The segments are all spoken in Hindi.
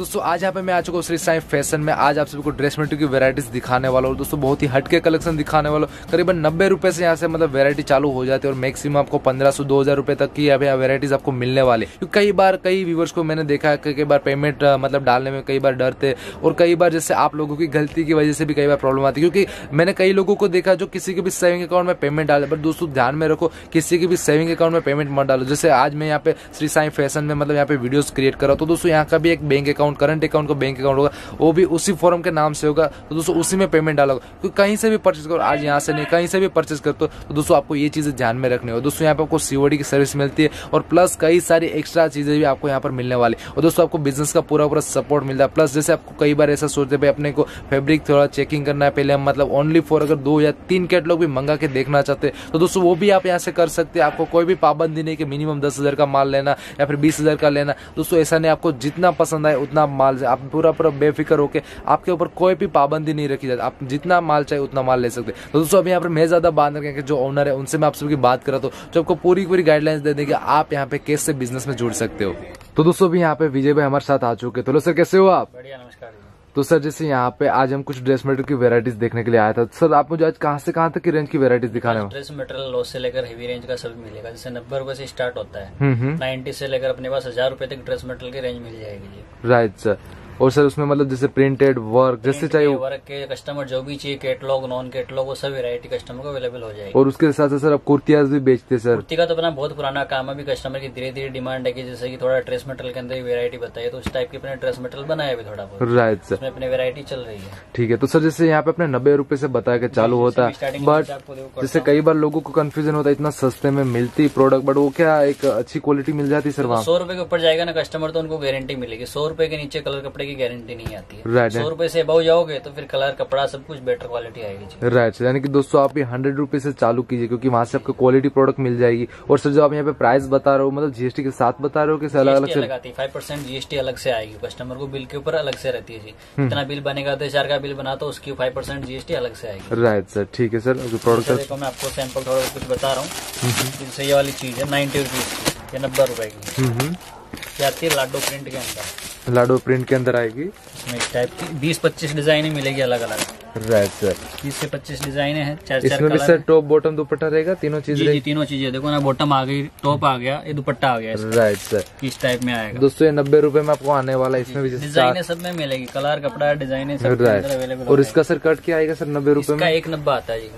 दोस्तों आज यहाँ पे मैं आ चुका हूँ श्री साईं फैशन में। आज आप सभी को ड्रेस मटेरियल की वैरायटीज दिखाने वाला हूँ। दोस्तों बहुत ही हटके कलेक्शन दिखाने वाला हूँ। करीबन 90 रुपए से यहाँ से मतलब वैरायटी चालू हो जाती है और मैक्सिमम आपको 1500-2000 रुपए तक की यहाँ वैरायटीज आपको मिलने वाली। क्योंकि कई बार कई व्यूवर्स को मैंने देखा है कई बार पेमेंट मतलब डालने में कई बार डरते और कई बार जैसे आप लोगों की गलती की वजह से भी कई बार प्रॉब्लम आती है। क्योंकि मैंने कई लोगों को देखा जो किसी के भी सेविंग अकाउंट में पेमेंट डाले, बट दोस्तों ध्यान में रखो किसी की भी सेविंग अकाउंट में पेमेंट मत डालो। जैसे आज मैं यहाँ पे श्री साईं फैशन में मतलब यहाँ पे वीडियोस क्रिएट कर रहा हूँ, तो दोस्तों यहाँ का भी एक बैंक अकाउंट करंट अकाउंट का बैंक अकाउंट होगा, वो भी उसी फॉर्म के नाम से होगा। तो दोस्तों उसी में पेमेंट डालोगे। क्योंकि कहीं से भी परचेज करो, आज यहाँ से नहीं कहीं से भी परचेज करते हो तो दोस्तों आपको ये चीजें ध्यान में रखनी हो। दोस्तों यहाँ पे आपको सीओडी की सर्विस मिलती है और प्लस कई सारी एक्स्ट्रा चीजें भी आपको यहाँ पर मिलने वाली। और दोस्तों आपको बिजनेस का पूरा सपोर्ट मिलता है। प्लस जैसे आपको कई बार ऐसा सोचते भाई अपने को फैब्रिक थोड़ा चेकिंग करना है, पहले हम मतलब ओनली फॉर अगर 2 या 3 कैटलॉग भी मंगा के देखना चाहते हैं तो दोस्तों वो भी आप यहाँ से कर सकते हैं। आपको कोई भी पाबंदी नहीं कि मिनिमम 10,000 का माल लेना या फिर 20,000 का लेना। दोस्तों ऐसा नहीं, आपको जितना पसंद आए उतना माल आप पूरा बेफिक्र होकर, आपके ऊपर कोई भी पाबंदी नहीं रखी जाती, आप जितना माल चाहिए उतना माल ले सकते हैं। तो दोस्तों अभी यहाँ पर मैं ज्यादा बात नहीं, जो ओनर है उनसे मैं आप सबकी बात कर रहा हूँ जो आपको पूरी गाइडलाइंस दे देंगे आप यहाँ पे कैसे बिजनेस में जुड़ सकते हो। तो दोस्तों अभी यहाँ पे विजय भाई हमारे साथ आ चुके। तो सर कैसे हो आप? बढ़िया, नमस्कार। तो सर जैसे यहाँ पे आज हम कुछ ड्रेस मटेरियल की वैरायटीज देखने के लिए आया था। सर आप मुझे आज कहाँ से कहाँ तक की रेंज की वैरायटीज दिखाने हो? ड्रेस मटेरियल लो से लेकर हेवी रेंज का सब मिलेगा। जैसे 90 रुपए से स्टार्ट होता है, 90 से लेकर अपने पास 1000 रुपए तक ड्रेस मटेरियल की रेंज मिल जाएगी जी। Right sir. और सर उसमें मतलब जैसे प्रिंटेड वर्क जैसे चाहिए वर्क के कस्टमर जो भी चाहिए, कैटलॉग नॉन कैटलॉग वो सब वैरायटी कस्टमर को अवेलेबल हो जाएगी। और उसके साथ सर आप कुर्तियाज भी बेचते हैं? सर कुर्ती का तो अपना बहुत पुराना काम है, अभी कस्टमर की धीरे धीरे डिमांड है कि जैसे कि थोड़ा ड्रेस मटेरियल के अंदर वैरायटी बताइए, तो उस टाइप की अपने ड्रेस मटेरियल बनाया अभी थोड़ा बहुत। राइट सर, उसमें अपनी वैरायटी चल रही है। ठीक है। तो सर जैसे यहाँ पे अपने 90 रुपए से बताया कि चालू होता है, बट जैसे कई बार लोगों को कंफ्यूजन होता है इतना सस्ते में मिलती प्रोडक्ट, बट वो क्या एक अच्छी क्वालिटी मिल जाती सर वहाँ? 100 रुपए के ऊपर जाएगा ना कस्टमर तो उनको गारंटी मिलेगी। 100 रुपए के नीचे कलर कपड़े की गारंटी नहीं आती है। राइट। 100 रुपए से अबव जाओगे तो फिर कलर कपड़ा सब कुछ बेटर क्वालिटी आएगी। राइट। यानी कि दोस्तों आप ये 100 रुपए से चालू कीजिए क्योंकि वहाँ से आपको क्वालिटी प्रोडक्ट मिल जाएगी। और सर जो आप यहाँ पे प्राइस बता रहे हो मतलब जीएसटी के साथ बता रहे हो कि अलग अलग से आती है? 5% जीएसटी अलग से आएगी कस्टमर को, बिल के ऊपर अलग से रहती है जी। इतना बिल बनेगा 1000 का बिल बना तो उसकी 5% जीएसटी अलग से आएगी। राइट सर, ठीक है सर। जो प्रोडक्ट देखो मैं आपको सैंपल थोड़ा कुछ बता रहा हूँ। जैसे ये वाली चीज है 90 रुपीज की, 90 रुपए की आती है लाडो प्रिंट के अंदर। लाडो प्रिंट के अंदर आएगी। इसमें इस टाइप की 20-25 डिजाइने मिलेगी अलग अलग। Right sir. 20 से 25 डिजाइने हैं, 4 इसमें भी सर टॉप बॉटम दुपट्टा रहेगा, तीनों चीजें? जी तीनों चीजें देखो ना, बॉटम आ गई, टॉप आ गया, ये दुपट्टा आ गया। राइट सर, इस टाइप में आएगा। दोस्तों ये 90 रुपए में आपको आने वाला है। इसमें भी डिजाइने सब में मिलेगी, कलर कपड़ा डिजाइने सब अवेलेबल। और इसका सर कट क्या आएगा सर 90 रुपए में? 190 आता है जी,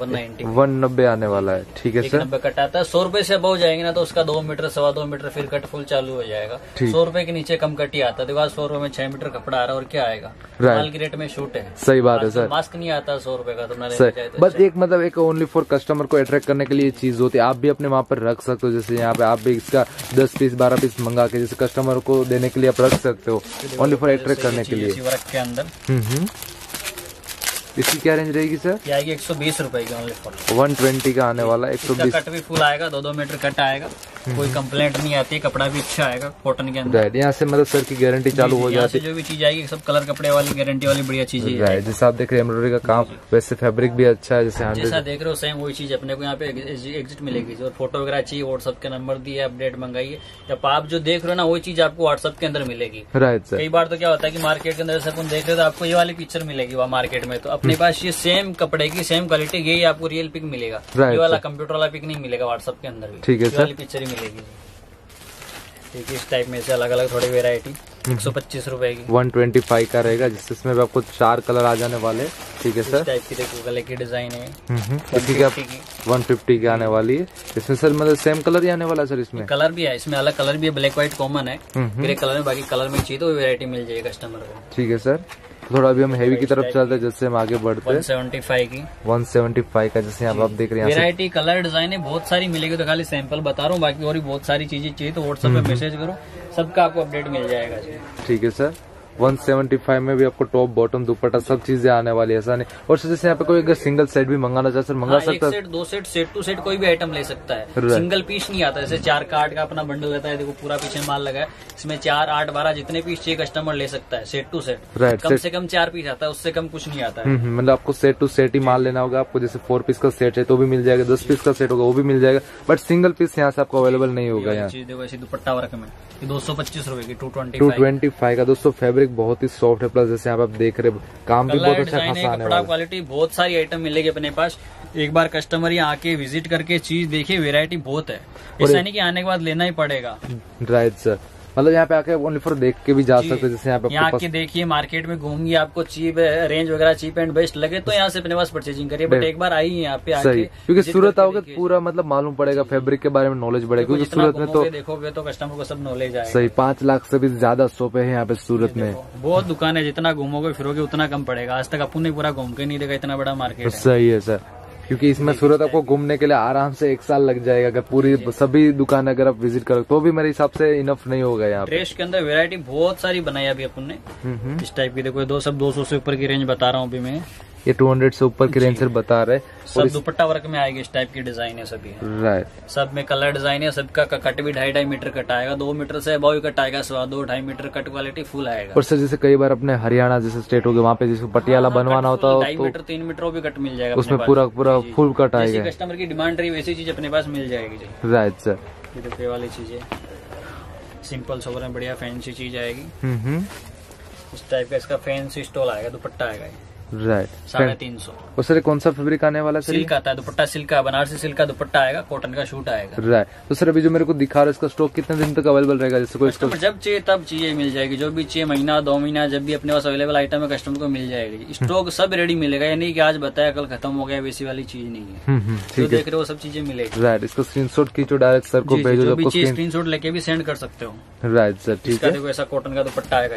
190 आने वाला है। ठीक है सर। 190 कट आता है। 100 रुपए से अबव जाएंगे ना तो उसका 2 मीटर 2.25 मीटर फिर कट फुल चालू हो जाएगा। 100 रुपए के नीचे कम कट ही आता है। देखो 100 रुपए में 6 मीटर कपड़ा आ रहा है और क्या आएगा, माल की रेट में शूट है। सही बात है सर। मास्क नहीं आता 100 रुपए का तुम्हारे। बस एक मतलब एक ओनली फॉर कस्टमर को अट्रैक्ट करने के लिए चीज होती है। आप भी अपने वहाँ पर रख सकते हो। जैसे यहाँ पे आप भी इसका 10 पीस 12 पीस मंगा के जैसे कस्टमर को देने के लिए आप रख सकते हो, ओनली फॉर अट्रैक्ट करने के लिए। वर्क के अंदर इसकी क्या रेंज रहेगी सर? ये आएगी 120 रुपए की, ओनली फॉर 120 का आने वाला है। 120 कट भी फुल आएगा, 2-2 मीटर कट आएगा, कोई कंप्लेंट नहीं आती, कपड़ा भी अच्छा आएगा कॉटन के अंदर। यहाँ से मतलब सर की गारंटी चालू हो जाती है। जो भी चीज आएगी सब कलर कपड़े वाली गारंटी वाली बढ़िया चीजें। जैसे आप देख रहे हैं एम्ब्रॉयडरी का काम, वैसे फैब्रिक भी अच्छा है। जैसा देख रहे हो सेम वही चीज अपने को यहाँ पे एग्जिट मिलेगी। जो फोटो वगैरह चाहिए व्हाट्सएप के नंबर दिए, अपडेट मंगाइए। जब आप जो देख रहे हो ना वही चीज आपको व्हाट्सएप के अंदर मिलेगी। Right sir. कई बार तो क्या होता है कि मार्केट के अंदर जैसे अपन देख रहे हो तो आपको ये वाली पिक्चर मिलेगी वहाँ मार्केट में, तो अपने पास ये सेम कपड़े की सेम क्वालिटी यही आपको रियल पिक मिलेगा। ये वाला कंप्यूटर वाला पिक नहीं मिलेगा व्हाट्सएप के अंदर भी। ठीक है सर। पिक्चर ही मिलेगी। ठीक है, इस टाइप में से अलग अलग थोड़ी वेरायटी 125 रुपए की। 125 का रहेगा जिसमें भी आपको 4 कलर आ जाने वाले। ठीक है सर। इस टाइप की देखो गले की डिजाइन है। इसकी क्या 150 की आने वाली है। इसमें सर मतलब सेम कलर ही आने वाला है सर? इसमें कलर भी है, इसमें अलग कलर भी है, ब्लैक व्हाइट कॉमन है, ग्रे कलर में, बाकी कलर में चाहिए तो वेरायटी मिल जाएगी कस्टमर को। ठीक है सर। थोड़ा अभी हम हेवी की तरफ चलते हैं, जैसे हम आगे बढ़ते हैं। 175 की, 175 का जैसे आप देख रहे हैं वेरायटी कलर डिजाइन बहुत सारी मिलेगी। तो खाली सैंपल बता रहा हूँ, बाकी और भी बहुत सारी चीजें चाहिए तो व्हाट्सएप पे मैसेज करो, सबका आपको अपडेट मिल जाएगा। ठीक है सर। 175 में भी आपको टॉप बॉटम दुपट्टा सब चीजें आने वाली है, ऐसा नहीं। और जैसे यहाँ पे कोई अगर सिंगल सेट भी मंगाना चाहे सर मंगा सकता है? 1 set 2 set set to set कोई भी आइटम ले सकता है। सिंगल पीस नहीं आता। जैसे 4 का 8 का अपना बंडल रहता है, देखो पूरा पीछे माल लगा है, इसमें 4, 8, 12 जितने पीस चाहिए कस्टमर ले सकता है। सेट टू सेट कम से कम 4 पीस आता है, उससे कम कुछ नहीं आता है। मतलब आपको सेट टू सेट ही माल लेना होगा। आपको जैसे 4 पीस का सेट है तो भी मिल जाएगा, 10 पीस का सेट होगा वो भी मिल जाएगा, बट सिंगल पीस यहाँ से आपको अवेलेबल नहीं होगा। यहाँ देखो ऐसी दुपट्टा वर्क में 225 रुपए की 225 का। दोस्तों फैब्रिक फैब्रिक बहुत ही सॉफ्ट है, प्लस जैसे आप देख रहे काम भी बहुत अच्छा खासा आने वाला है। क्वालिटी बहुत सारी आइटम मिलेगी अपने पास। एक बार कस्टमर यहाँ आके विजिट करके चीज देखिए, वेरायटी बहुत है, ऐसा नहीं कि आने के बाद लेना ही पड़ेगा। राइट सर, मतलब यहाँ पे आके ओनली फॉर देख के भी जा सकते हैं। जैसे यहाँ आके देखिए, मार्केट में घूमिए, आपको चीप रेंज वगैरह चीप एंड बेस्ट लगे तो यहाँ से अपने पास परचेजिंग करिए, बट एक बार आइए यहाँ पे आके, क्योंकि सूरत आओगे पूरा मतलब मालूम पड़ेगा, फैब्रिक के बारे में नॉलेज बढ़ेगा, क्योंकि सूरत में तो देखोगे तो कस्टमर को सब नॉलेज आएगा। सही 5 लाख से भी ज्यादा शॉप है यहाँ पे सूरत में। बहुत दुकान है, जितना घूमोगे फिरोगे उतना कम पड़ेगा। आज तक अपन ने पूरा घूम के नहीं देखा, इतना बड़ा मार्केट है। सही है सर, क्योंकि इसमें सूरत आपको घूमने के लिए आराम से 1 साल लग जाएगा। अगर पूरी सभी दुकान अगर आप विजिट करो तो भी मेरे हिसाब से इनफ नहीं होगा। यहाँ ड्रेस के अंदर वैरायटी बहुत सारी बनाई अभी अपन ने इस टाइप की। देखो 200 से ऊपर की रेंज बता रहा हूँ अभी मैं, ये 200 से ऊपर की रेंज से बता रहे। सब दुपट्टा वर्क में आएगी, इस टाइप की डिजाइन है सभी। राइट, सब में कलर डिजाइन है, सबका कट भी 2.5 मीटर कट आएगा, 2 मीटर से अबव कट आएगा, 2.5 मीटर कट क्वालिटी फुल आएगा। और सर जैसे कई बार अपने हरियाणा जैसे स्टेट हो गए, वहाँ पे जैसे पटियाला बनवाना होता है 2.5 मीटर 3 मीटर भी कट मिल जाएगा, उसमें पूरा फुल कट आएगा। कस्टमर की डिमांड रही वैसी चीज अपने पास मिल जाएगी। राइट सर, ये देखो ये वाली चीज है, सिंपल सोबर में बढ़िया फैंसी चीज आएगी। इस टाइप का इसका फैंसी स्टॉल आएगा, दुपट्टा आएगा। राइट, 350। और सर कौन सा फैब्रिक आने वाला है? सिल्क आता है, दुपट्टा सिल्क का, बनारसी सिल्क का दुपट्टा आएगा, कॉटन का शूट आएगा। राइट, तो सर अभी जो मेरे को दिखा रहा है इसका स्टॉक कितने दिन तक अवेलेबल रहेगा? जैसे कोई जब चाहिए तब चीजें मिल जाएगी, जो भी चाहिए, महीना 2 महीना जब भी अपने पास अवेलेबल आइटम है कस्टमर को मिल जाएगी। स्टॉक सब रेडी मिलेगा, ये नहीं कि आज बताया कल खत्म हो गया, वैसी वाली चीज नहीं है। जो देख रहे हो सब चीजें मिलेगी। राइट, इसको स्क्रीनशॉट खींचो, डायरेक्ट सर को भेजो, जो भी चीज स्क्रीनशॉट लेके भी सेंड कर सकते हो। राइट सर, ठीक है। देखो ऐसा कॉटन का दुपट्टा आएगा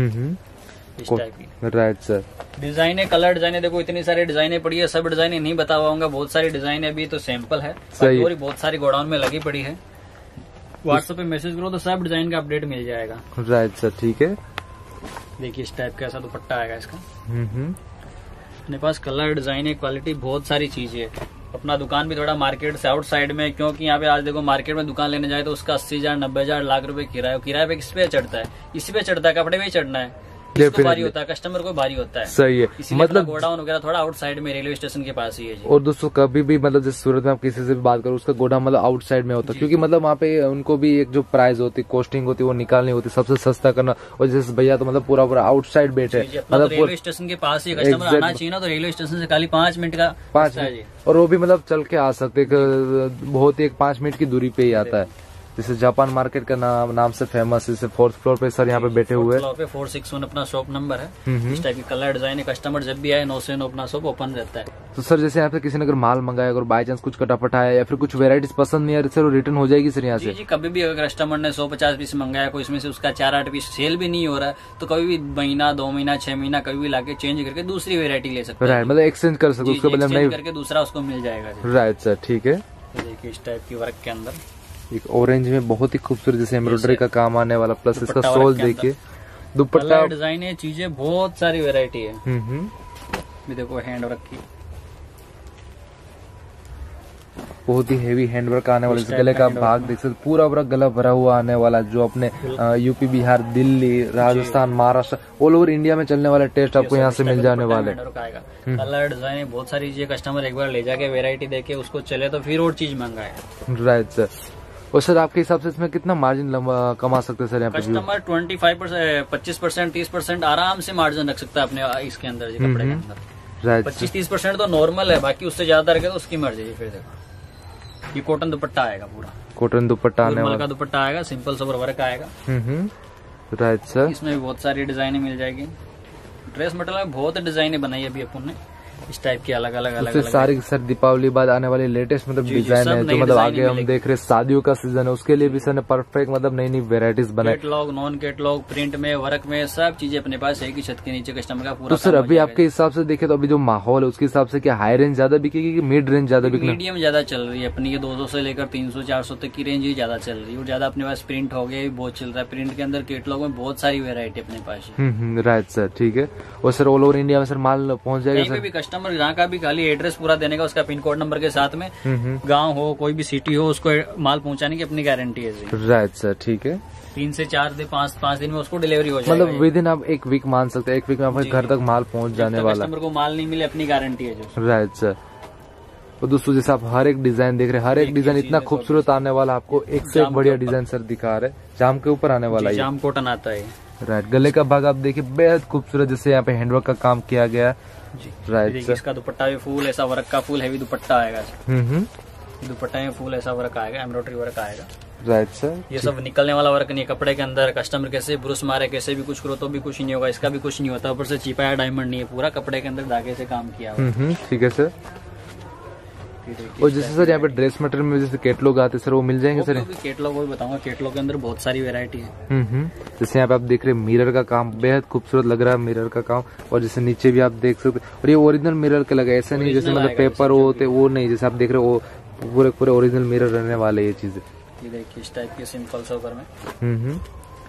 इस टाइप की। राइट सर, डिजाइने, कलर डिजाइने, देखो इतनी सारी डिजाइने पड़ी है, सब डिजाइने नहीं बता पाऊंगा, बहुत सारी डिजाइन अभी तो सैंपल है, और बहुत सारी गोडाउन में लगी पड़ी है। व्हाट्सएप पे मैसेज करो तो सब डिजाइन का अपडेट मिल जाएगा। राइट सर, ठीक है। देखिए इस टाइप का ऐसा दुपट्टा आएगा इसका। अपने पास कलर डिजाइन क्वालिटी बहुत सारी चीजें है। अपना दुकान भी थोड़ा मार्केट से आउट साइड में, क्योंकि यहाँ पे आज देखो मार्केट में दुकान लेने जाए तो उसका 80,000 90,000 लाख रुपए किराया पे किस पे चढ़ता है? इसी पे चढ़ता है, कपड़े पे चढ़ना है, इसको भारी होता है, कस्टमर को भारी होता है। सही है, मतलब गोडाउन वगैरह थोड़ा आउटसाइड में, रेलवे स्टेशन के पास ही है जी। और दोस्तों कभी भी मतलब जैसे सूरत में आप किसी से भी बात करो, उसका गोडाउन मतलब आउटसाइड में होता है, क्योंकि मतलब वहाँ पे उनको भी एक जो प्राइस होती है, कॉस्टिंग होती है, वो निकालनी होती है, सबसे सस्ता करना। और जैसे भैया तो मतलब पूरा आउटसाइड बैठे, मतलब रेलवे स्टेशन के पास ही कस्टमर आना चाहिए ना, तो रेलवे स्टेशन से खाली 5 मिनट का 5 मिनट, और वो भी मतलब चल के आ सकते, बहुत ही 1-5 मिनट की दूरी पे ही आता है। जैसे जापान मार्केट का नाम से फेमस, जैसे 4th फ्लोर पे सर यहाँ पे बैठे हुए, 461 अपना शॉप नंबर है। इस टाइप की कलर डिजाइन है, कस्टमर जब भी आए 9 से 9 अपना शॉप ओपन रहता है। तो सर जैसे यहाँ पे किसी ने अगर माल मंगाया, अगर बाई चांस कुछ कटापट आया या फिर कुछ वेराइटीज पसंद नहीं आ रही, सर वो रिटर्न हो जाएगी सर यहाँ से? जी, कभी भी अगर कस्टमर ने 150 पीस मंगाया, कोई इसमें से उसका 4-8 पीस सेल भी नहीं हो रहा है, तो कभी भी महीना 2 महीना 6 महीना कभी भी लाके चेंज करके दूसरी वेरायटी ले सकते हैं। मतलब एक्सचेंज कर सकते, उसके बदले नहीं करके दूसरा उसको मिल जाएगा। राइट सर, ठीक है। देखिए इस टाइप की वर्क के अंदर एक ऑरेंज में बहुत ही खूबसूरत जैसे एम्ब्रॉयडरी का काम आने वाला, प्लस इसका सोल देखिए, दुपट्टा डिजाइन है, चीजें बहुत सारी वैरायटी है। भी देखो हैंड वर्क की बहुत ही हेवी हैंडवर्क आने वाला, गले का भाग देख सकते, पूरा गला भरा हुआ आने वाला, जो अपने UP Bihar Delhi Rajasthan Maharashtra all over India में चलने वाला टेस्ट आपको यहाँ से मिल जाने वाले। कलर डिजाइन बहुत सारी चीजें, कस्टमर एक बार ले जाके वेरायटी देके उसको चले तो फिर और चीज मंगाए। राइट सर, और सर आपके हिसाब से इसमें कितना मार्जिन कमा सकते हैं सर यहाँ पे? कस्टमर 25%, 25%, 30% आराम से मार्जिन रख सकता है अपने इसके अंदर, कपड़े के अंदर। राइट, 25-30% तो नॉर्मल है, बाकी उससे ज्यादा रखे तो उसकी मर्जी है। फिर देखो ये कॉटन दुपट्टा आएगा, पूरा कॉटन दुपट्टा आने वाला, का दुपट्टा आएगा, सिंपल सोबर वर्क आएगा। राइट सर, इसमें भी बहुत सारी डिजाइने मिल जाएगी। ड्रेस मटेरियल में बहुत डिजाइने बनाई अभी अपन ने, इस टाइप की अलग अलग सारी सर दीपावली बाद आने वाली लेटेस्ट मतलब डिजाइन है, जो मतलब आगे हम देख रहे शादियों का सीजन है, उसके लिए भी सर ने परफेक्ट मतलब नई वेराइटीज बनाई। कैटलॉग, नॉन कैटलॉग, प्रिंट में, वर्क में, सब चीजें अपने पास एक ही छत के नीचे कस्टमर का पूरा। तो सर अभी आपके हिसाब से देखे तो अभी जो माहौल है उसके हिसाब से क्या हाई रेंज ज्यादा बिकेगी कि मिड रेंज ज्यादा बिकेगी? मीडियम ज्यादा चल रही है अपनी, ये 200 से लेकर 300-400 तक की रेंज ही ज्यादा चल रही है। और ज्यादा अपने पास प्रिंट हो गया, बहुत चल रहा है प्रिंट के अंदर, कैटलॉग में बहुत सारी वेरायटी अपने पास। राइट सर, ठीक है। और सर ऑल ओवर इंडिया में सर माल पहुंच जाएगा सर? भी कस्टमर जहाँ का भी खाली एड्रेस पूरा देने का, उसका पिन कोड नंबर के साथ में, गांव हो कोई भी सिटी हो, उसको माल पहुंचाने की अपनी गारंटी है। राइट सर, ठीक है। 3 से 4 दिन 5 दिन में उसको डिलीवरी हो जाएगी। मतलब विद इन आप 1 वीक मान सकते हैं, 1 वीक में आपके घर तक माल पहुंच जाने वाला। कस्टमर को माल नहीं मिले अपनी गारंटी है। Right sir. और दोस्तों जैसे आप हर एक डिजाइन देख रहे हैं, हर एक डिजाइन इतना खूबसूरत आने वाला, आपको एक से एक बढ़िया डिजाइन सर दिखा रहे, जाम के ऊपर आने वाला है। जाम कॉटन आता है, राइट, गले का भाग आप देखिए बेहद खूबसूरत, जैसे यहाँ पे हैंडवर्क का काम किया गया जी। राइट, इसका दुपट्टा भी फुल ऐसा वर्क का फुल हैवी दुपट्टा आएगा। दुपट्टे में फुल ऐसा वर्क आएगा, एम्ब्रॉयडरी वर्क आएगा। राइट सर, ये सब निकलने वाला वर्क नहीं है कपड़े के अंदर। कस्टमर कैसे ब्रुश मारे कैसे भी कुछ करो तो भी कुछ नहीं होगा, इसका भी कुछ नहीं होता। ऊपर से चिपाया डायमंड नहीं है, पूरा कपड़े के अंदर धागे से काम किया हुआ। ठीक है सर। और जैसे सर यहाँ पे ड्रेस मटेरियल में जैसे कैटलॉग आते हैं सर, वो मिल जाएंगे सर? कैटलॉग वो बताऊंगा, कैटलॉग के अंदर बहुत सारी वेरायटी है। जैसे यहाँ पे आप देख रहे हैं मिरर का काम बेहद खूबसूरत लग रहा है, मिरर का काम। और जैसे नीचे भी आप देख सकते हैं, और ये ओरिजिनल मिरर के लगा, ऐसा नहीं जैसे मतलब पेपर वो होते वो नहीं, जैसे आप देख रहे हो वो पूरे ओरिजिनल मिरर रहने वाले ये चीजें। ये देखिए इस टाइप के सिंपल सोबर में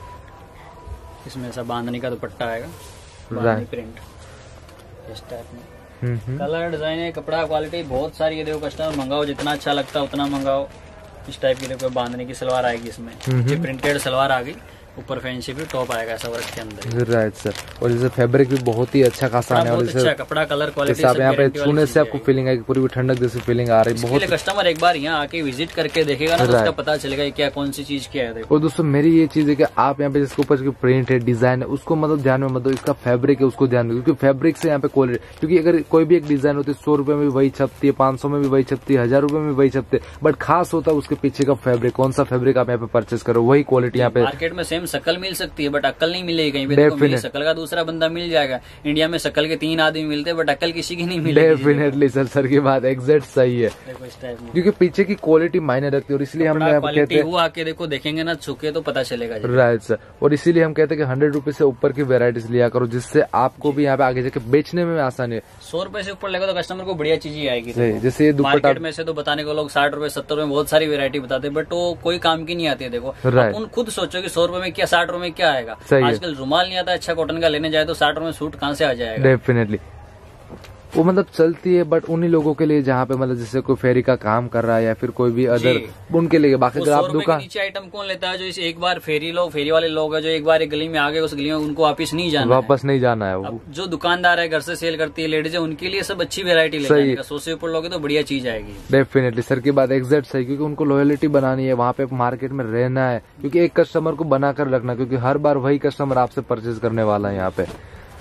इसमें ऐसा बांधने का दुपट्टा आएगा, बांधनी प्रिंट इस टाइप में। कलर डिजाइन है, कपड़ा क्वालिटी बहुत सारी है। देखो कस्टमर मंगाओ, जितना अच्छा लगता है उतना मंगाओ। इस टाइप की देखो बांधने की सलवार आएगी इसमें, ये प्रिंटेड सलवार आ गई, ऊपर फैंसी भी टॉप आएगा ऐसा वर्क के अंदर। राइट सर, और जैसे फैब्रिक भी बहुत ही अच्छा खासा आने वाला है, कपड़ा कलर क्वालिटी आप यहाँ पे छूने से आपको फीलिंग आएगी, पूरी ठंडक जैसी फीलिंग आ रही है। बहुत कस्टमर एक बार यहाँ आके विजिट करके देखेगा ना, तो उसका पता चलेगा क्या कौन सी चीज क्या है। और दोस्तों मेरी ये चीज है कि आप यहाँ पे जिसके ऊपर की प्रिंट है, डिजाइन है, उसको मतलब ध्यान में मत दो, इसका फैब्रिक है उसको ध्यान दो, क्योंकि फैब्रिक से यहाँ पे क्वालिटी, क्योंकि अगर कोई भी एक डिजाइन होती है 100 रुपए में भी वही छपती है, 500 में भी वही छपती है, 1000 रुपए में वही छपते है, बट खास होता है उसके पीछे का फैब्रिक, कौन सा फैब्रिक आप यहाँ पे परचेस करो, वही क्वालिटी यहाँ पे। मार्केट में सेम शकल मिल सकती है बट अक्ल नहीं मिलेगी कहीं पे। शकल का दूसरा बंदा मिल जाएगा, इंडिया में शकल के 3 आदमी मिलते हैं बट अक्ल किसी की नहीं मिलेगी। डेफिनेटली सर की बात एग्जैक्ट सही है, क्योंकि पीछे की क्वालिटी मायने रखती है। और इसलिए हम कहते हैं, वो आके देखो देखेंगे ना छुके तो पता चलेगा। राइट सर, और इसीलिए हम कहते हैं कि 100 रुपए से ऊपर की वेराइटीज लिया करो, जिससे आपको भी यहाँ पे आगे जाके बेचने में आसानी है। 100 रुपए से ऊपर लेगा तो कस्टमर को बढ़िया चीज ही आएगी। जैसे ये दुपट्टा में से तो बताने को लोग 60 रुपए 70 रुपए बहुत सारी वेरायटी बताते हैं, बट वो कोई काम की नहीं आती है। देखो उन खुद सोचो कि 100 रुपए में क्या 60 रुपए में क्या आएगा। आजकल रुमाल नहीं आता अच्छा कॉटन का लेने जाए तो 60 रुपए में सूट कहाँ से आ जाएगा। डेफिनेटली वो मतलब चलती है, बट उन्हीं लोगों के लिए जहाँ पे मतलब जैसे कोई फेरी का काम कर रहा है या फिर कोई भी अदर, उनके लिए। बाकी अगर आप दुकान नीचे आइटम कौन लेता है? जो इसे एक बार फेरी वाले लोग हैं, जो एक बार एक गली में आ गए उस गली में उनको वापस नहीं जाना है। जो दुकानदार है घर से सेल करती है लेडीज है, उनके लिए सब अच्छी वेरायटी लेगी। 100 से ऊपर लोगे तो बढ़िया चीज आएगी। डेफिनेटली सर की बात एग्जैक्ट सही, क्योंकि उनको लॉयलिटी बनानी है, वहाँ पे मार्केट में रहना है, क्योंकि एक कस्टमर को बना कर रखना, क्योंकि हर बार वही कस्टमर आपसे परचेज करने वाला है यहाँ पे।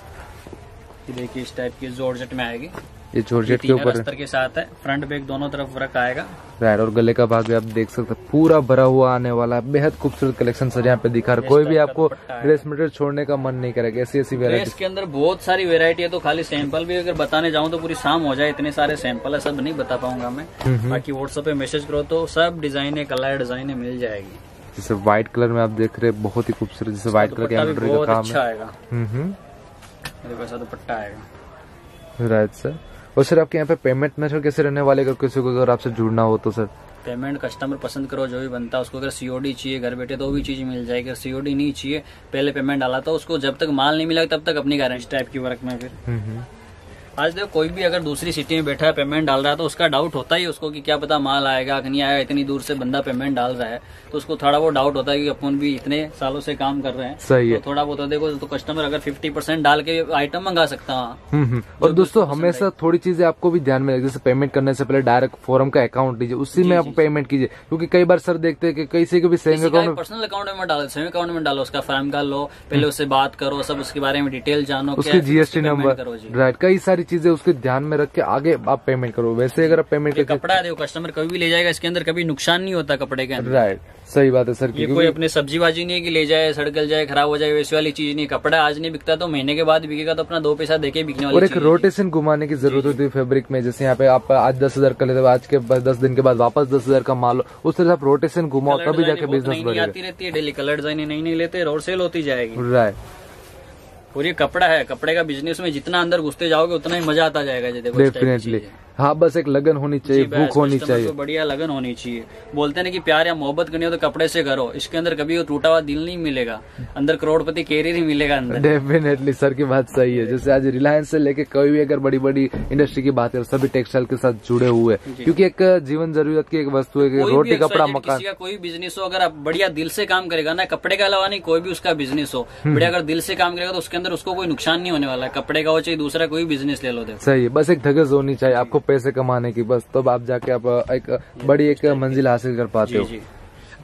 देखिए इस टाइप की जॉर्जेट में आएगी, ये जॉर्जेट के ऊपर अस्तर के साथ है, फ्रंट बैक दोनों तरफ वर्क आएगा। राइट, और गले का भाग भी आप देख सकते हैं पूरा भरा हुआ आने वाला है। बेहद खूबसूरत कलेक्शन सर यहाँ पे दिखा रहा है, कोई भी आपको ड्रेस मटेरियल छोड़ने का मन नहीं करेगा। ऐसी वेरायटी के अंदर बहुत सारी वेरायटी है, तो खाली सैंपल भी अगर बताने जाऊँ तो पूरी शाम हो जाए, इतने सारे सैंपल है, सब नहीं बता पाऊंगा मैं। बाकी व्हाट्सएप पे मैसेज करो तो सब डिजाइन है, कलर डिजाइन मिल जाएगी। जैसे व्हाइट कलर में आप देख रहे हैं बहुत ही खूबसूरत, जैसे व्हाइट कलर का एम्ब्रॉयडरी का काम अच्छा आएगा। वैसा दुपट्टा आएगा। राइट सर, और सर आपके यहाँ पे पेमेंट मेथड कैसे रहने वाले, अगर किसी को अगर आपसे जुड़ना हो तो? सर पेमेंट कस्टमर पसंद करो जो भी बनता है उसको, अगर सीओडी चाहिए घर बैठे तो भी चीज मिल जाएगी। अगर सीओडी नहीं चाहिए पहले पेमेंट डाला तो उसको जब तक माल नहीं मिला तब तक अपनी गारंटी टाइप की वर्क में। फिर आज देखो कोई भी अगर दूसरी सिटी में बैठा है पेमेंट डाल रहा है तो उसका डाउट होता ही उसको कि क्या पता माल आएगा कि नहीं आएगा। इतनी दूर से बंदा पेमेंट डाल रहा है तो उसको थोड़ा वो डाउट होता है कि अपन भी इतने सालों से काम कर रहे हैं। सही है, तो थोड़ा बहुत देखो तो कस्टमर अगर 50% डाल के आइटम मंगा सकता है। और दोस्तों हमेशा थोड़ी चीजें आपको भी ध्यान में रखिए, जैसे पेमेंट करने से पहले डायरेक्ट फोरम का अकाउंट लीजिए, उसी में आप पेमेंट कीजिए, क्योंकि कई बार सर देखते हैं कि किसी को भी सेविंग अकाउंट पर्सनल अकाउंट में डालो, सेविंग अकाउंट में डालो, उसका फॉर्म का लो, पहले उससे बात करो, सब उसके बारे में डिटेल जानो, उसकी जीएसटी नंबर, राइट, कई सारी चीजें उसके ध्यान में रख के आगे आप पेमेंट करो। वैसे अगर आप पेमेंट करके कपड़ा देखो कस्टमर कभी भी ले जाएगा, इसके अंदर कभी नुकसान नहीं होता कपड़े के अंदर। राइट, सही बात है सर। ये कोई अपने सब्जी बाजी नहीं है कि ले जाए सड़गल जाए खराब हो जाए, वैसी वाली चीज नहीं। कपड़ा आज नहीं बिकता तो महीने के बाद बिकेगा, तो अपना 2 पैसा देके बिकने वाली। और एक रोटेशन घुमाने की जरूरत होती है फैब्रिक में, जैसे यहाँ पे आप आज 10,000 कर लेते, आज के 10 दिन के बाद वापस 10,000 का माल, उस तरह से आप रोटेशन घुमाओ तभी जाके बिजनेस बढ़ेगा। आती रहती है डेली कलर डिजाइन नहीं लेते और सेल होती जाएगी। राइट, और ये कपड़ा है, कपड़े का बिजनेस में जितना अंदर घुसते जाओगे उतना ही मजा आता जाएगा। डेफिनेटली हाँ, बस एक लगन होनी चाहिए, भूख होनी चाहिए, बढ़िया लगन होनी चाहिए। बोलते हैं कि प्यार या मोहब्बत करनी हो तो कपड़े से करो, इसके अंदर कभी वो टूटा हुआ दिल नहीं मिलेगा, अंदर करोड़पति कैरियर ही मिलेगा अंदर। डेफिनेटली सर की बात सही है। जैसे आज रिलायंस से लेके कोई भी अगर बड़ी बड़ी इंडस्ट्री की बात है, सभी टेक्सटाइल के साथ जुड़े हुए, क्योंकि एक जीवन जरूरत की एक वस्तु है, रोटी कपड़ा मकान। कोई बिजनेस हो, अगर आप बढ़िया दिल से काम करेगा ना, कपड़े के अलावा नहीं कोई भी उसका बिजनेस हो, बढ़िया अगर दिल से काम करेगा तो उसके अंदर उसको कोई नुकसान नहीं होने वाला है। कपड़े का हो चाहे दूसरा कोई बिजनेस ले लो, सही है, बस एक धगस होनी चाहिए आपको पैसे कमाने की, बस तब आप जाके आप एक बड़ी एक मंजिल हासिल कर पाते हो।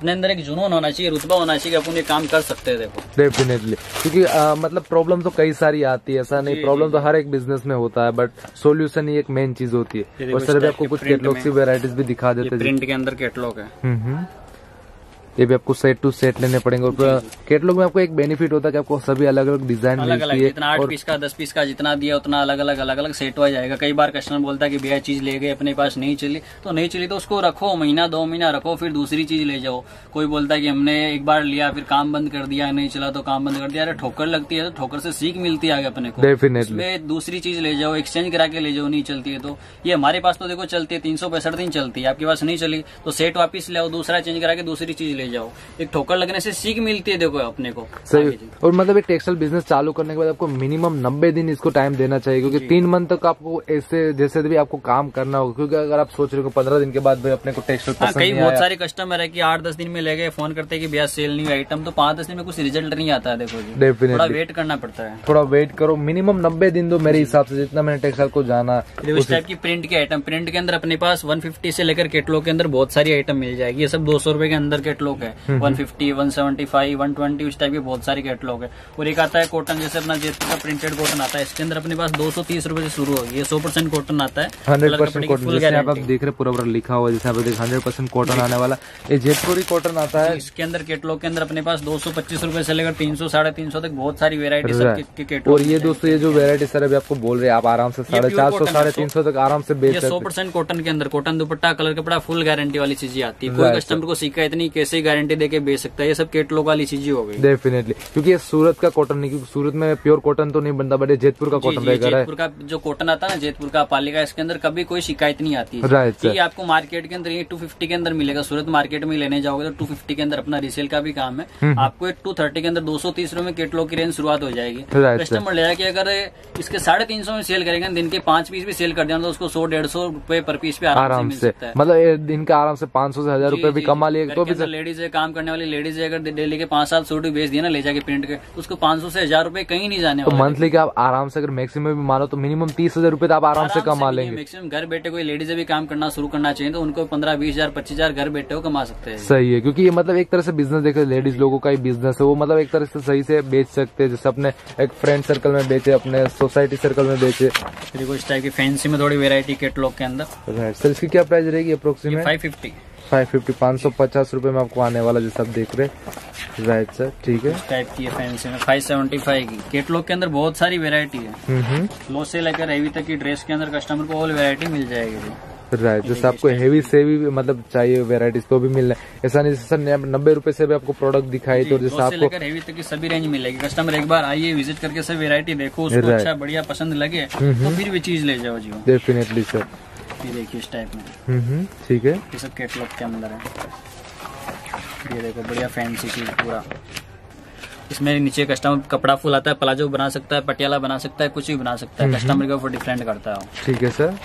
अपने अंदर एक जुनून होना चाहिए, रुतबा होना चाहिए कि अपन ये काम कर सकते हैं। देखो डेफिनेटली, क्योंकि मतलब प्रॉब्लम तो कई सारी आती है, ऐसा नहीं, प्रॉब्लम तो हर एक बिजनेस में होता है, बट सोल्यूशन ही एक मेन चीज होती है। और सर भी आपको कुछ कैटलॉग की वेराइटीज भी दिखा देते हैं। प्रिंट के अंदर कैटलॉग है। ये भी आपको सेट टू सेट लेने पड़ेंगे। और कैटलॉग में आपको एक बेनिफिट होता है कि आपको सभी अलग अलग डिजाइन मिलती है। जितना 8 पीस का 10 पीस का जितना दिया उतना अलग अलग सेट हो जाएगा। कई बार कस्टमर बोलता है कि भैया चीज ले गए अपने पास नहीं चली, तो नहीं चली तो उसको रखो, महीना 2 महीना रखो, फिर दूसरी चीज ले जाओ। कोई बोलता है कि हमने एक बार लिया फिर काम बंद कर दिया, नहीं चला तो काम बंद कर दिया। अरे ठोकर लगती है तो ठोकर से सीख मिलती है आगे अपने को। डेफिनेटली दूसरी चीज ले जाओ, एक्सचेंज करा के ले जाओ, नहीं चलती है तो। ये हमारे पास तो देखो चलती है 365 दिन चलती है, आपके पास नहीं चली तो सेट वापिस ले आओ, दूसरा चेंज करा के दूसरी चीज ले जाओ। एक ठोकर लगने से सीख मिलती है देखो अपने को। सही। और मतलब एक टेक्सटाइल बिजनेस चालू करने के बाद आपको मिनिमम 90 दिन इसको टाइम देना चाहिए, क्योंकि 3 मंथ तक आपको ऐसे जैसे भी आपको काम करना होगा। क्योंकि अगर आप सोच रहे हो 15 दिन के बाद भाई अपने को टेक्सटाइल पसंद नहीं आया। बहुत सारे कस्टमर है कि 8-10 दिन में ले गए, फोन करते हैं कि भैया सेल नहीं हुआ आइटम, तो 5-10 दिन में कुछ रिजल्ट नहीं आता है। देखो जी डेफिनेटली थोड़ा वेट करना पड़ता है। थोड़ा वेट करो, मिनिमम 90 दिन दो मेरे हिसाब से, जितना मैंने टेक्सटाइल को जाना। इस टाइप की प्रिंट के आइटम, प्रिंट के अंदर अपने पास 150 से लेकर कैटलॉग के अंदर बहुत सारी आइटम मिल जाएगी। ये सब 200 रुपए के अंदर कैटलॉग है। 150, 175, 120 उस टाइप के बहुत सारे कैटलॉग है। और एक आता है कॉटन, जैसे अपना जयपुर का प्रिंटेड कॉटन आता है, इसके अंदर अपने पास 230 रुपए से शुरू होगी। ये 100% कॉटन आता है, 100% कॉटन। जैसे आप देख रहे पूरा लिखा हुआ है, जैसे आप देख 100% कॉटन आने वाला। ये जयपुरी कॉटन आता है। इसके अंदर कैटलॉग के अंदर अपने पास 225 रुपए से लेकर 300, 350 तक बहुत सारी वेरायटी कैटलॉग। और ये दोस्तों ये जो वेरायटी सर अभी आपको बोल रहे हैं, आप आराम से 450, 350 तक आराम से बेच सकते हैं। 100% कॉटन के अंदर कॉटन दुपट्टा, कलर कपड़ा, फुल गारंटी वाली चीजें आती है। कोई कस्टमर को शिकायत नहीं, कैसे गारंटी देके बेच सकता है। ये सब कैटलॉग वाली चीजें हो गई। डेफिनेटली, क्योंकि ये सूरत का कॉटन नहीं, क्योंकि सूरत में प्योर कॉटन तो नहीं बनता, बट ये जयपुर का कॉटन रहेगा। जयपुर का जो कॉटन आता है ना, जयपुर का पालिका, इसके अंदर कभी कोई शिकायत नहीं आती है। ये आपको मार्केट के अंदर ये 250 के अंदर मिलेगा। सूरत मार्केट में लेने जाओगे तो 250 के अंदर अपना रीसेल का भी काम है। आपको 230 के अंदर 230 रुपए में कैटलॉग की रेंज शुरुआत हो जाएगी। कस्टमर ले जाए कि अगर इसके 350 में सेल करेंगे, दिन के 5 पीस भी सेल कर दिया तो उसको 100-150 रुपए पर पीस पे आराम से मिल सकता है। मतलब दिन का आराम से 500 से 1000 रुपए भी कमा लिए। तो भी लेडीज है, काम करने वाली लेडीज है, अगर डेली के 5-7 सूट भी बेच दिया ना ले जाके प्रिंट के, तो उसको 500 से 1000 रुपए कहीं नहीं जाने वाले। तो मंथली के आप आराम से अगर मैक्सिमम भी मानो तो मिनिमम 30,000 रुपए तो आप आराम से कमा लेंगे। मैक्सिमम घर बैठे कोई लेडीज भी काम करना शुरू करना चाहिए तो उनको 15-20,000, 25,000 घर बैठे हो कमा सकते हैं। सही है, क्योंकि ये मतलब एक तरह से बिजनेस देखे, लेडीज लोगों का ही बिजनेस है वो, मतलब एक तरह से सही से बेच सकते हैं। जैसे अपने एक फ्रेंड सर्कल में बेचे, अपने सोसाइटी सर्कल में बेचे। देखो इस टाइप की फैंसी में थोड़ी वेरायटी कैटलॉग के अंदर। राइट सर, इसकी क्या प्राइस रहेगी अप्रोक्सीमेट? 550 550 रुपए में आपको आने वाला, जैसे आप देख रहे हैं। राइट सर, ठीक है। इस टाइप की फैंसी में 575 की कैटलॉग के अंदर बहुत सारी वेरायटी है। लो से लेकर हेवी तक की ड्रेस के अंदर कस्टमर को ऑल वेरायटी मिल जाएगी। राइट, जैसे आपको हेवी से भी मतलब चाहिए वेराइटीज तो भी मिल रहा है। ऐसा नहीं जैसे 90 रुपए से भी आपको प्रोडक्ट दिखाई, तो जैसे आपको लेकर हेवी तक की सभी रेंज मिलेगी। कस्टमर एक बार आइए, विजिट करके सब वेरायटी देखो, उसको अच्छा बढ़िया पसंद लगे तो फिर भी चीज ले जाओ जी। डेफिनेटली सर, ये देखिए इस टाइप में। ठीक है, ये सब कैटलॉग के अंदर है। ये देखो बढ़िया फैंसी चीज पूरा। इसमें नीचे कस्टमर कपड़ा फुल आता है, प्लाजो बना सकता है, पटियाला बना सकता है, कुछ भी बना सकता है। कस्टमर के ऊपर डिफरेंट करता है। ठीक है सर,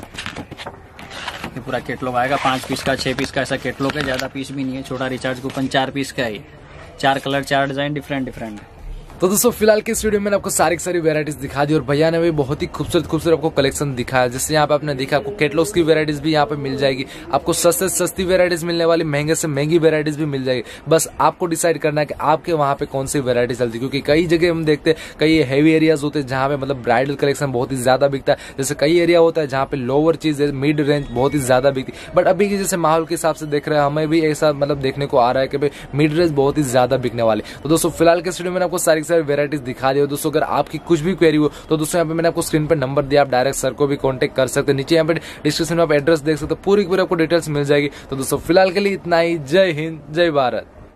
ये पूरा कैटलॉग आएगा 5 पीस का, 6 पीस का ऐसा कैटलॉग है। ज्यादा पीस भी नहीं है, छोटा रिचार्ज कूपन 4 पीस का है। 4 कलर 4 डिजाइन डिफरेंट। तो दोस्तों फिलहाल की इस वीडियो में आपको सारी वेराइटीज दिखा दी और भैया ने भी बहुत ही खूबसूरत आपको कलेक्शन दिखाया। जैसे यहाँ पे आपने देखा, आपको कैटलॉग्स की वेराइटीज भी यहाँ पे मिल जाएगी। आपको सस्ते से सस्ती वेराइटीज मिलने वाली, महंगे से महंगी वेराइटीज भी मिल जाएगी। बस आपको डिसाइड करना है कि आपके वहाँ पे कौन सी वेराइटी चलती है, क्योंकि कई जगह हम देखते हैं कई हैवी एरियाज होते हैं जहाँ पे मतलब ब्राइडल कलेक्शन बहुत ही ज्यादा बिकता है। जैसे कई एरिया होता है जहाँ पे लोअर चीज मिड रेंज बहुत ही ज्यादा बिकती है। बट अभी की जैसे माहौल के हिसाब से देख रहे हैं, हमें भी ऐसा मतलब देखने को आ रहा है कि भाई मिड रेंज बहुत ही ज्यादा बिकने वाली। तो दोस्तों फिलहाल के वीडियो में आपको सारी वेराइटीज दिखा दिया। दोस्तों अगर आपकी कुछ भी क्वेरी हो तो दोस्तों यहाँ पे मैंने आपको स्क्रीन पे नंबर दिया, आप डायरेक्ट सर को भी कांटेक्ट कर सकते हैं। नीचे यहाँ पे डिस्क्रिप्शन में आप एड्रेस देख सकते हो, पूरी आपको डिटेल्स मिल जाएगी। तो दोस्तों फिलहाल के लिए इतना ही। जय हिंद, जय भारत।